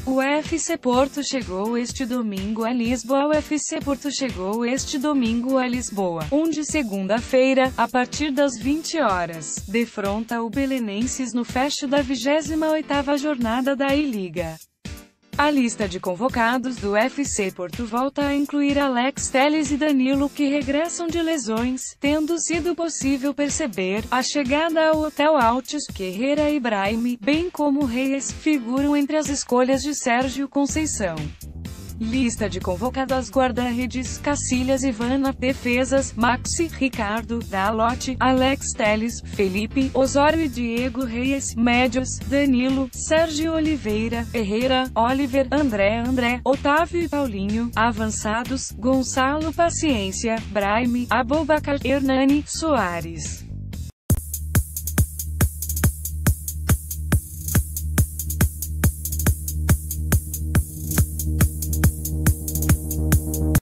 O FC Porto chegou este domingo a Lisboa. O FC Porto chegou este domingo a Lisboa, onde segunda-feira, a partir das 20 horas, defronta o Belenenses no fecho da 28ª jornada da I-Liga. A lista de convocados do FC Porto volta a incluir Alex Telles e Danilo, que regressam de lesões, tendo sido possível perceber a chegada ao Hotel Altos, Herrera e Brahim, bem como Reyes, figuram entre as escolhas de Sérgio Conceição. Lista de convocados: guarda-redes, Cacilhas, Ivana; defesas, Maxi, Ricardo, Dalot, Alex Telles, Felipe, Osório e Diego Reyes; médios, Danilo, Sérgio Oliveira, Herrera, Oliver, André, Otávio e Paulinho; avançados, Gonçalo Paciência, Brahim, Aboubakar, Hernani, Soares.